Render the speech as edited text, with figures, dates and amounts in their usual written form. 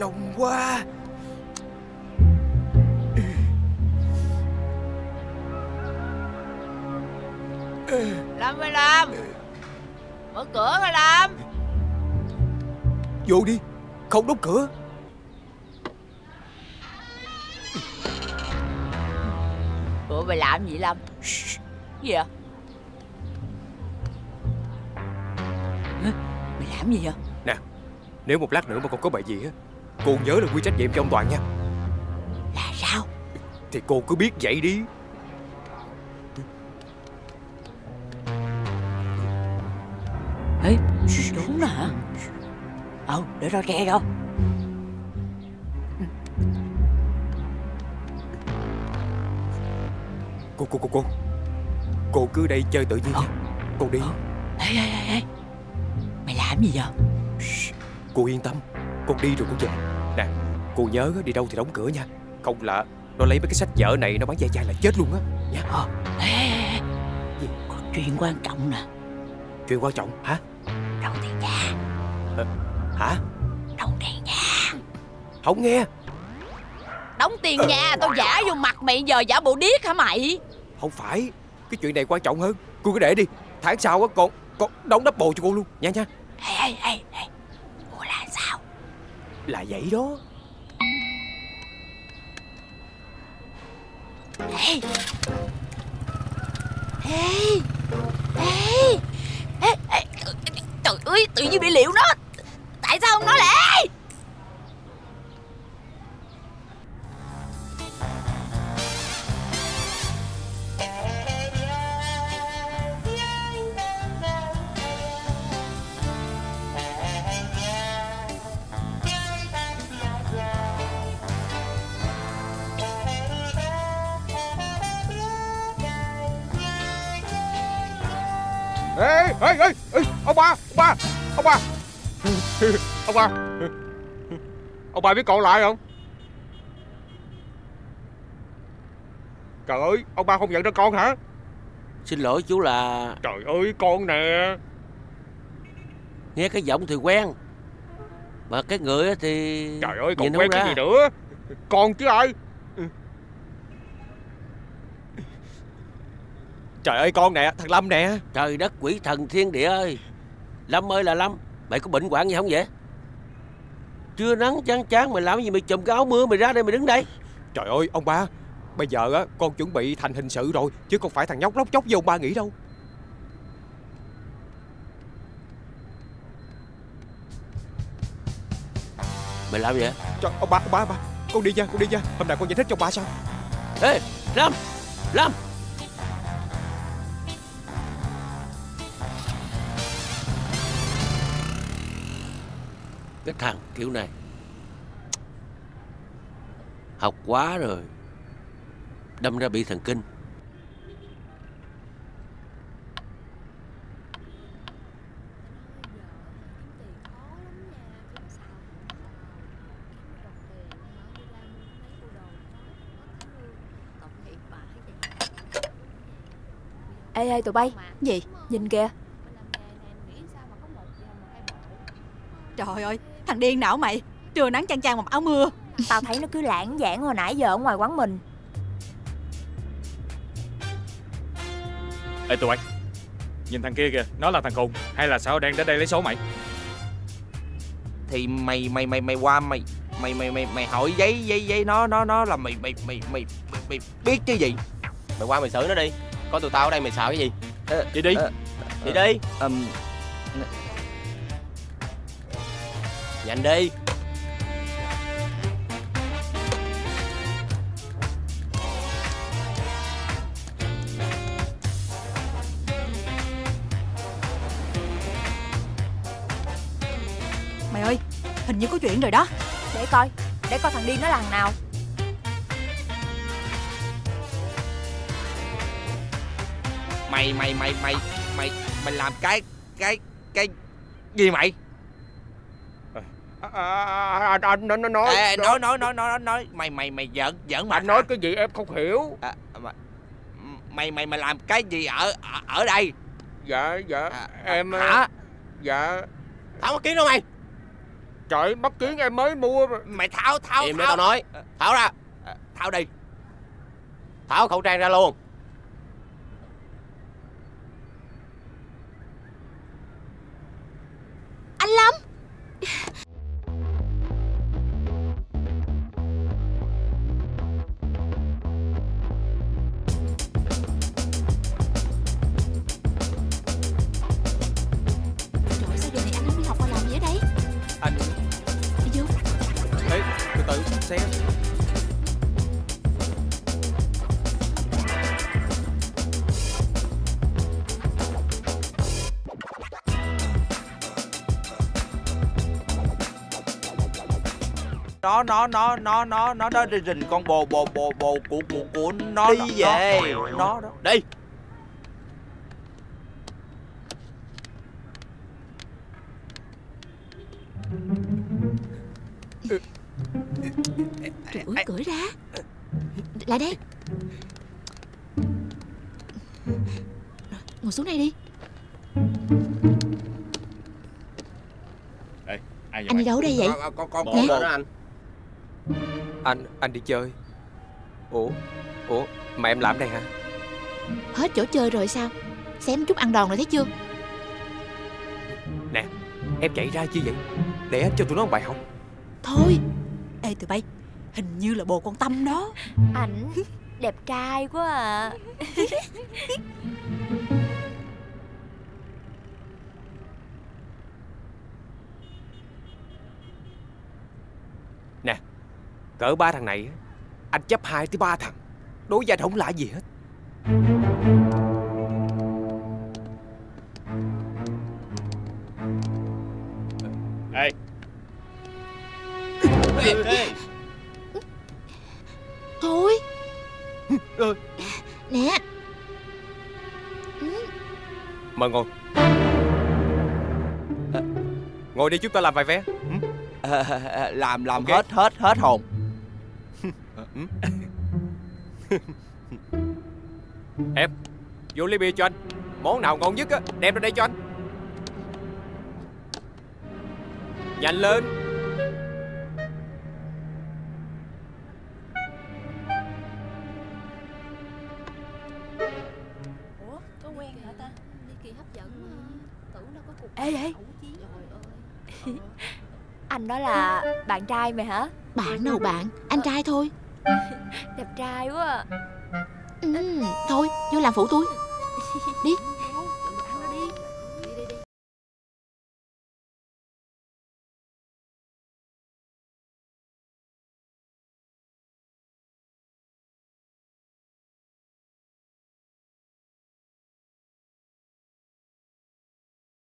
đông quá. Lâm ơi Lâm, mở cửa rồi Lâm. Vô đi, không đóng cửa. Ủa mày làm gì Lâm? Gì vậy? Mày làm gì vậy? Nè, nếu một lát nữa mà con có bậy gì á, cô nhớ là quy trách nhiệm cho ông Toàn nha. Là sao? Thì cô cứ biết vậy đi. Ê, trốn nè hả? Để roi tre vô. Cô cứ đây chơi tự nhiên nha. Cô đi. Ê, mày làm gì vậy? Cô yên tâm, con đi rồi cô về. Nè, cô nhớ đi đâu thì đóng cửa nha. Không là nó lấy mấy cái sách vở này nó bắn dai dai là chết luôn á nha. Ê, có chuyện quan trọng nè. Chuyện quan trọng hả? Đóng tiền nhà. Hả? Đóng tiền nhà. Không nghe. Đóng tiền nhà, tao giả vô mặt mày giờ giả bộ điếc hả mày? Không phải, cái chuyện này quan trọng hơn. Cô cứ để đi, tháng sau á con đóng double cho cô luôn nha nha. Ê, ủa là sao? Là vậy đó. Ê, trời ơi, tự nhiên bị liệu nó. Tại sao không nói lại? Ê, ông ba ông ba biết con lại không? Trời ơi, ông ba không nhận ra con hả? Xin lỗi chú là... Trời ơi, con nè. Nghe cái giọng thì quen, mà cái người thì... Trời ơi, còn nhìn quen không cái ra. gì nữa. Con chứ ai. Trời ơi, con nè, thằng Lâm nè. Trời đất quỷ thần thiên địa ơi. Lâm ơi là Lâm, mày có bệnh hoạn gì không vậy? Trưa nắng chán chán mày làm gì, mày chùm cái áo mưa mày ra đây mày đứng đây. Trời ơi, ông ba, bây giờ á con chuẩn bị thành hình sự rồi, chứ không phải thằng nhóc lóc chóc như ông ba nghĩ đâu. Mày làm gì vậy? Trời, ông ba, con đi nha. Hôm nay con giải thích cho ông ba sao. Ê, Lâm. Cái thằng kiểu này học quá rồi, đâm ra bị thần kinh. Ê tụi bay. Gì? Nhìn kìa. Trời ơi, thằng điên não mày. Trưa nắng chang chang mặc áo mưa. Tao thấy nó cứ lãng vãng hồi nãy giờ ở ngoài quán mình. Ê tụi bay, nhìn thằng kia kìa, nó là thằng khùng hay là sao đang đến đây lấy số mày? Thì mày qua mày hỏi giấy nó là mày biết chứ gì. Mày qua mày xử nó đi. Có tụi tao ở đây mày sợ cái gì? Đi đi. Đi đi. Nhanh đi. Mày ơi, hình như có chuyện rồi đó. Để coi thằng điên nó là thằng nào. Mày làm cái gì mày? Anh nói Nói mày giỡn mà. Anh nói cái gì em không hiểu. Mày làm cái gì ở đây? Dạ em hả? Dạ Tao có kiếm đâu mày. Trời, mắt kiến em mới mua. Mày tháo im để tao nói. Tháo ra. Tháo đi. Tháo khẩu trang ra luôn. Anh Lâm. Trời, sao giờ này anh không đi học mà làm gì ở đây? Anh Đi vô. Ê, từ từ xe. Nó đó rình con bồ của nó. Đi về. Nó đó. Đi. Trời ơi, cưỡi ra. Lại đây. Ngồi xuống đây đi. Ê, ai vậy Anh đi đâu đây vậy? Con Nè. đó anh. Anh đi chơi. Ủa mà em làm đây hả? Hết chỗ chơi rồi sao? Xém chút ăn đòn rồi thấy chưa? Nè, em chạy ra chi vậy? Để em cho tụi nó một bài học. Thôi. Ê tụi bay, hình như là bồ con Tâm đó. Ảnh đẹp trai quá à. Nè, cỡ 3 thằng này anh chấp 2 tới 3 thằng. Đối với anh không lạ gì hết. Ê, Thôi. Nè. Mời ngồi. Ngồi đi, chúng ta làm vài vé. Làm Ok. hết hồn. Em, vô ly bia cho anh. Món nào ngon nhất á, đem ra đây cho anh. Nhanh lên. Ủa, có quen hả ta? Đi kỳ hấp dẫn mà. Tưởng đâu có cuộc. Ê. Anh đó là bạn trai mày hả? Bạn đâu bạn, anh trai thôi. Đẹp trai quá à. Thôi, vô làm phụ tôi. Đi.